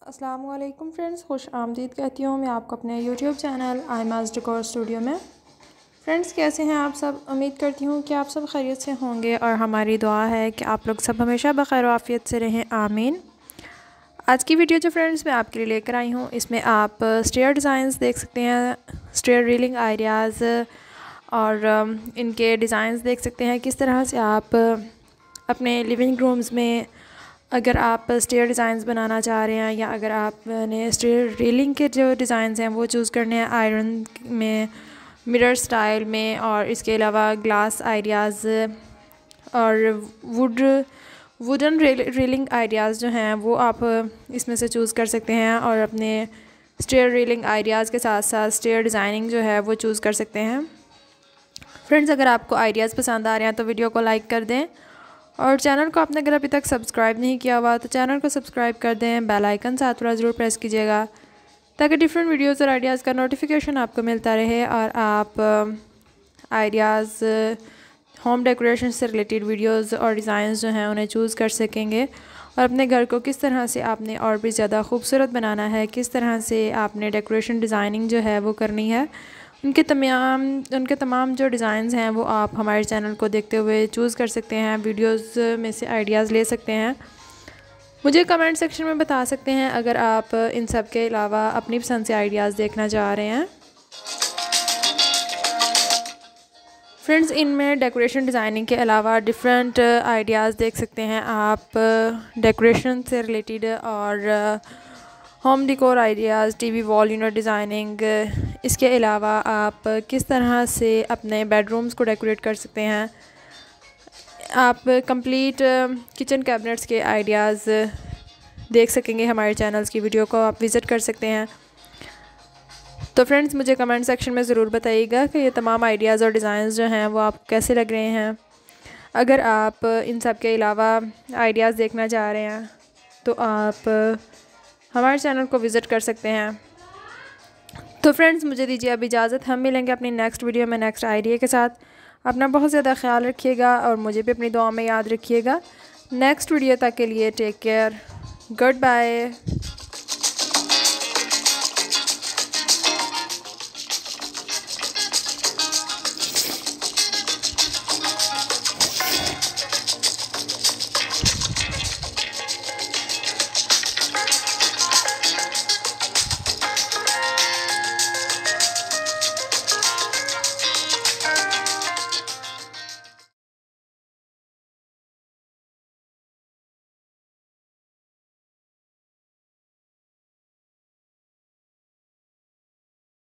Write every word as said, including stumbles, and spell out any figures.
अस्सलाम वालेकुम फ्रेंड्स, खुश आमदीद कहती हूँ मैं आपको अपने YouTube channel Aimaz Decor Studio में। फ्रेंड्स, कैसे हैं आप सब? उम्मीद करती हूँ कि आप सब खैरियत से होंगे और हमारी दुआ है कि आप लोग सब हमेशा बखैर आफियत से रहें, आमीन। आज की वीडियो जो फ्रेंड्स मैं आपके लिए लेकर आई हूँ, इसमें आप स्टेयर डिज़ाइंस देख सकते हैं, स्टेयर रीलिंग आइडियाज़ और इनके डिज़ाइंस देख सकते हैं। किस तरह से आप अपने लिविंग रूम्स में अगर आप स्टेयर डिज़ाइंस बनाना चाह रहे हैं या अगर आपने स्टेयर रेलिंग के जो डिज़ाइंस हैं वो चूज़ करने हैं आयरन में, मिरर स्टाइल में, और इसके अलावा ग्लास आइडियाज़ और वुड वुडन रेलिंग आइडियाज़ जो हैं वो आप इसमें से चूज़ कर सकते हैं और अपने स्टेयर रेलिंग आइडियाज़ के साथ साथ स्टेयर डिज़ाइनिंग जो है वो चूज़ कर सकते हैं। फ्रेंड्स, अगर आपको आइडियाज़ पसंद आ रहे हैं तो वीडियो को लाइक कर दें और चैनल को आपने अगर अभी तक सब्सक्राइब नहीं किया हुआ तो चैनल को सब्सक्राइब कर दें। बेल आइकन साथ थोड़ा ज़रूर प्रेस कीजिएगा ताकि डिफरेंट वीडियोस और आइडियाज़ का नोटिफिकेशन आपको मिलता रहे और आप आइडियाज़ होम डेकोरेशन से रिलेटेड वीडियोस और डिज़ाइंस जो हैं उन्हें चूज़ कर सकेंगे और अपने घर को किस तरह से आपने और भी ज़्यादा खूबसूरत बनाना है, किस तरह से आपने डेकोरेशन डिज़ाइनिंग जो है वो करनी है, उनके तमाम उनके तमाम जो डिज़ाइंस हैं वो आप हमारे चैनल को देखते हुए चूज़ कर सकते हैं, वीडियोस में से आइडियाज़ ले सकते हैं। मुझे कमेंट सेक्शन में बता सकते हैं अगर आप इन सब के अलावा अपनी पसंद से आइडियाज़ देखना चाह रहे हैं। फ्रेंड्स, इनमें डेकोरेशन डिज़ाइनिंग के अलावा डिफरेंट आइडियाज़ देख सकते हैं आप डेकोरेशन से रिलेटेड और home decor ideas, TV wall unit designing. इसके अलावा आप किस तरह से अपने बेडरूम्स को डेकोरेट कर सकते हैं, आप कंप्लीट किचन कैबिनेट्स के आइडियाज़ देख सकेंगे। हमारे चैनल्स की वीडियो को आप विज़िट कर सकते हैं। तो फ्रेंड्स, मुझे कमेंट सेक्शन में ज़रूर बताइएगा कि ये तमाम आइडियाज़ और डिज़ाइंस जो हैं वो आपको कैसे लग रहे हैं। अगर आप इन सब के अलावा आइडियाज़ देखना चाह रहे हैं तो आप हमारे चैनल को विज़िट कर सकते हैं। तो फ्रेंड्स, मुझे दीजिए अब इजाज़त। हम मिलेंगे अपनी नेक्स्ट वीडियो में नेक्स्ट आइडिया के साथ। अपना बहुत ज़्यादा ख्याल रखिएगा और मुझे भी अपनी दुआ में याद रखिएगा। नेक्स्ट वीडियो तक के लिए टेक केयर, गुड बाय।